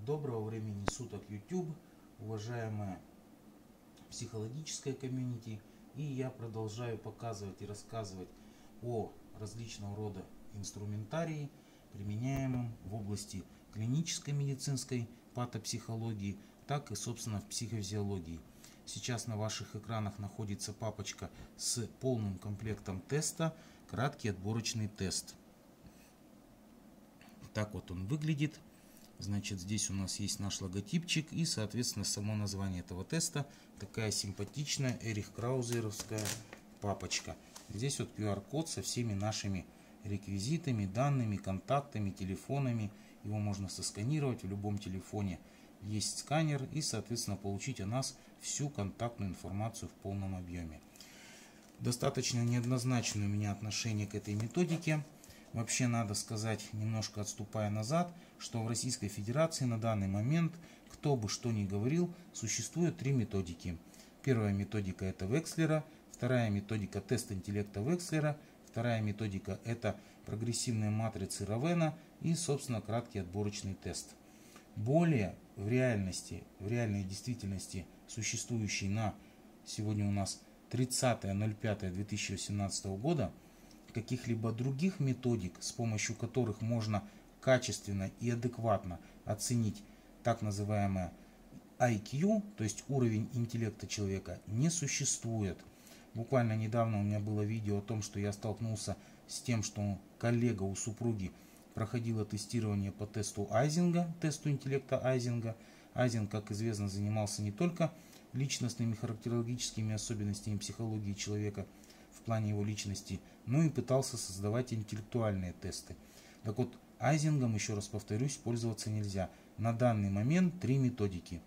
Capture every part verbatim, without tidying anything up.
Доброго времени суток, YouTube, уважаемая психологическая комьюнити. И я продолжаю показывать и рассказывать о различного рода инструментарии, применяемом в области клинической медицинской патопсихологии, так и, собственно, в психофизиологии. Сейчас на ваших экранах находится папочка с полным комплектом теста, краткий отборочный тест. Так вот он выглядит. Значит, здесь у нас есть наш логотипчик и, соответственно, само название этого теста. Такая симпатичная Эрих Краузеровская папочка. Здесь вот ку ар код со всеми нашими реквизитами, данными, контактами, телефонами. Его можно сосканировать в любом телефоне. Есть сканер и, соответственно, получить о нас всю контактную информацию в полном объеме. Достаточно неоднозначное у меня отношение к этой методике. Вообще надо сказать, немножко отступая назад, что в Российской Федерации на данный момент, кто бы что ни говорил, существует три методики. Первая методика это Векслера, вторая методика тест интеллекта Векслера, вторая методика это прогрессивные матрицы Равена и, собственно, краткий отборочный тест. Более в реальности, в реальной действительности, существующей на сегодня у нас тридцатое ноль пятое две тысячи восемнадцатого года, каких-либо других методик, с помощью которых можно качественно и адекватно оценить так называемое ай кью, то есть уровень интеллекта человека, не существует. Буквально недавно у меня было видео о том, что я столкнулся с тем, что коллега у супруги проходила тестирование по тесту Айзенга, тесту интеллекта Айзенга. Айзенг, как известно, занимался не только личностными характерологическими особенностями психологии человека в плане его личности, но и пытался создавать интеллектуальные тесты. Так вот, Айзенгом, еще раз повторюсь, пользоваться нельзя. На данный момент три методики.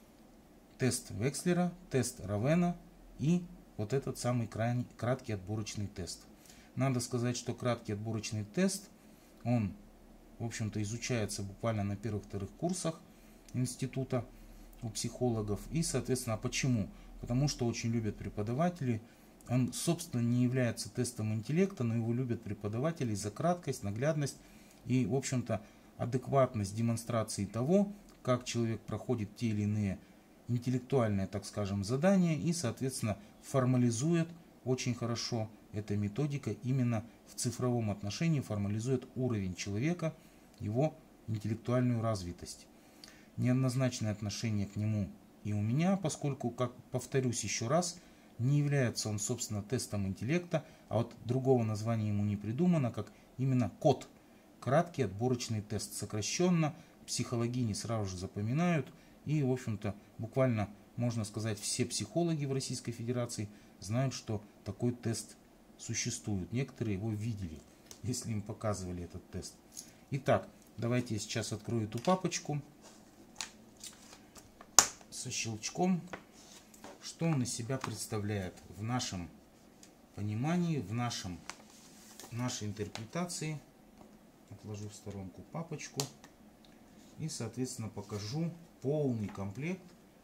Тест Векслера, тест Равена и вот этот самый краткий отборочный тест. Надо сказать, что краткий отборочный тест, он, в общем-то, изучается буквально на первых-вторых курсах института у психологов. И, соответственно, почему? Потому что очень любят преподаватели. Он, собственно, не является тестом интеллекта, но его любят преподаватели за краткость, наглядность и, в общем-то, адекватность демонстрации того, как человек проходит те или иные интеллектуальные, так скажем, задания и, соответственно, формализует очень хорошо эта методика именно в цифровом отношении, формализует уровень человека, его интеллектуальную развитость. Неоднозначное отношение к нему и у меня, поскольку, как повторюсь еще раз, не является он, собственно, тестом интеллекта, а вот другого названия ему не придумано, как именно код. Краткий отборочный тест. Сокращенно, психологини сразу же запоминают. И, в общем-то, буквально, можно сказать, все психологи в Российской Федерации знают, что такой тест существует. Некоторые его видели, если им показывали этот тест. Итак, давайте я сейчас открою эту папочку со щелчком. Что он из себя представляет в нашем понимании, в нашем, нашей интерпретации. Отложу в сторонку папочку и, соответственно, покажу полный комплект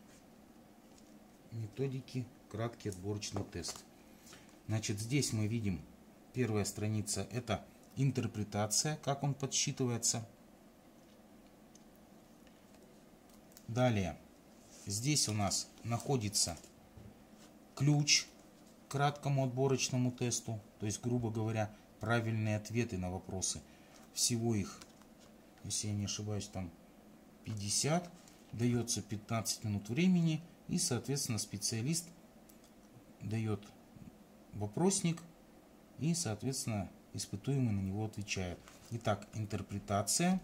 методики краткий отборочный тест. Значит, здесь мы видим, первая страница это интерпретация, как он подсчитывается. Далее, здесь у нас находится ключ к краткому отборочному тесту, то есть, грубо говоря, правильные ответы на вопросы. Всего их, если я не ошибаюсь, там пятьдесят, дается пятнадцать минут времени, и, соответственно, специалист дает вопросник, и, соответственно, испытуемый на него отвечает. Итак, интерпретация,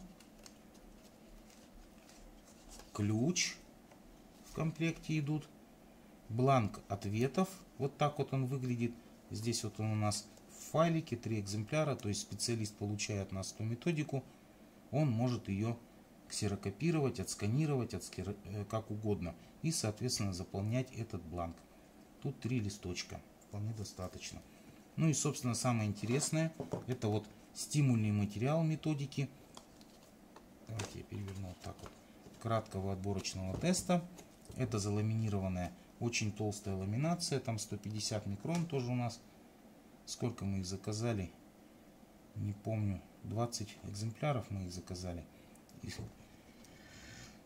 ключ в комплекте идут, бланк ответов, вот так вот он выглядит. Здесь вот он у нас в файлике, три экземпляра, то есть специалист получает от нас эту методику, он может ее ксерокопировать, отсканировать, отскер... как угодно, и, соответственно, заполнять этот бланк. Тут три листочка, вполне достаточно. Ну и, собственно, самое интересное, это вот стимульный материал методики. Давайте я переверну вот так вот. Краткого отборочного теста. Это заламинированная, очень толстая ламинация, там сто пятьдесят микрон тоже у нас. Сколько мы их заказали, не помню, двадцать экземпляров мы их заказали.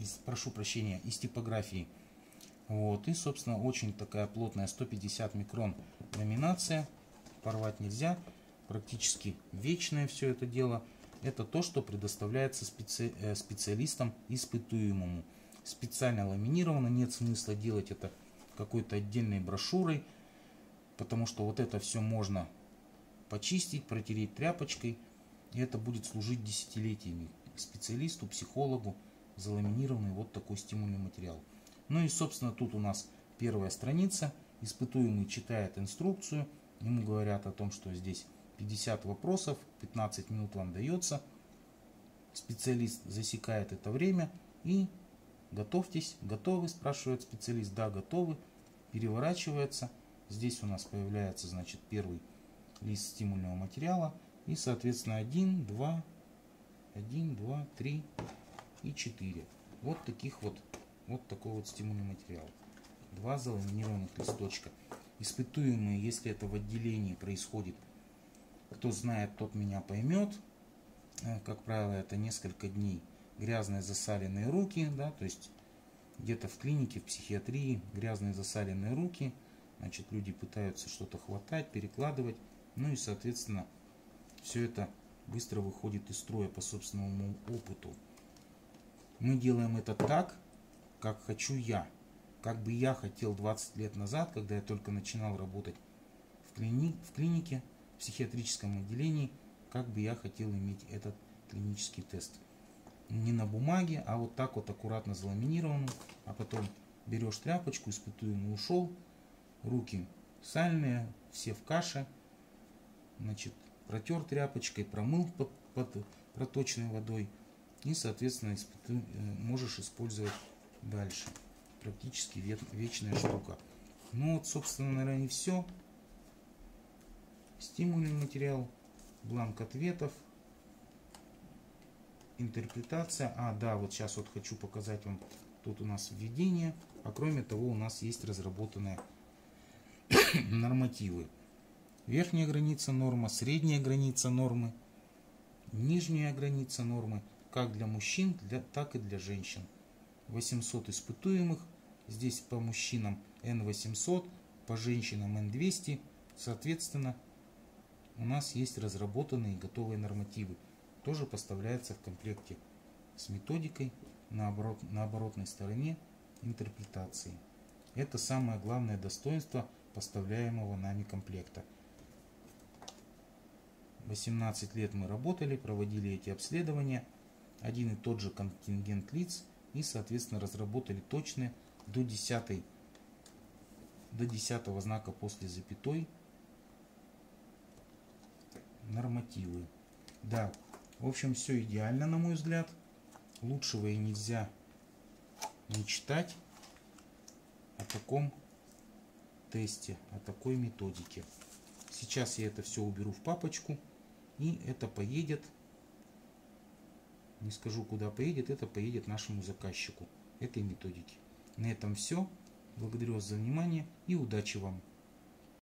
из, прошу прощения, из типографии. Вот, и, собственно, очень такая плотная, сто пятьдесят микрон ламинация, порвать нельзя, практически вечное все это дело. Это то, что предоставляется специ... специалистам испытуемому. Специально ламинировано, нет смысла делать это какой-то отдельной брошюрой, потому что вот это все можно почистить, протереть тряпочкой, и это будет служить десятилетиями специалисту, психологу, заламинированный вот такой стимульный материал. Ну и, собственно, тут у нас первая страница. Испытуемый читает инструкцию, ему говорят о том, что здесь пятьдесят вопросов, пятнадцать минут вам дается. Специалист засекает это время и готовьтесь, готовы, спрашивает специалист, да, готовы, переворачивается. Здесь у нас появляется, значит, первый лист стимульного материала и, соответственно, один, два, один, два, три и четыре. Вот таких вот, вот такой вот стимульный материал. Два заламинированных листочка. Испытуемые, если это в отделении происходит, кто знает, тот меня поймет. Как правило, это несколько дней грязные засаленные руки, да, то есть где-то в клинике, в психиатрии грязные засаленные руки, значит, люди пытаются что-то хватать, перекладывать, ну и, соответственно, все это быстро выходит из строя по собственному опыту. Мы делаем это так, как хочу я, как бы я хотел двадцать лет назад, когда я только начинал работать в, клини в клинике, в психиатрическом отделении, как бы я хотел иметь этот клинический тест. Не на бумаге, а вот так вот аккуратно заламинированным, а потом берешь тряпочку, испытуемый ушел, руки сальные, все в каше, значит, протер тряпочкой, промыл под, под проточной водой и, соответственно, испыту... можешь использовать дальше. Практически вечная штука. Ну вот, собственно, наверное, и все. Стимульный материал, бланк ответов, интерпретация. А, да, вот сейчас вот хочу показать вам, тут у нас введение, а кроме того у нас есть разработанные нормативы. Верхняя граница нормы, средняя граница нормы, нижняя граница нормы, как для мужчин, для, так и для женщин. восемьсот испытуемых, здесь по мужчинам эн восемьсот, по женщинам эн двести, соответственно, у нас есть разработанные готовые нормативы. Тоже поставляется в комплекте с методикой на, оборот, на оборотной стороне интерпретации. Это самое главное достоинство поставляемого нами комплекта. восемнадцать лет мы работали, проводили эти обследования, один и тот же контингент лиц и, соответственно, разработали точные до десятой, до десятого знака после запятой нормативы. Да, в общем, все идеально, на мой взгляд. Лучшего и нельзя мечтать о таком тесте, о такой методике. Сейчас я это все уберу в папочку, и это поедет, не скажу, куда поедет, это поедет нашему заказчику этой методики. На этом все. Благодарю вас за внимание и удачи вам!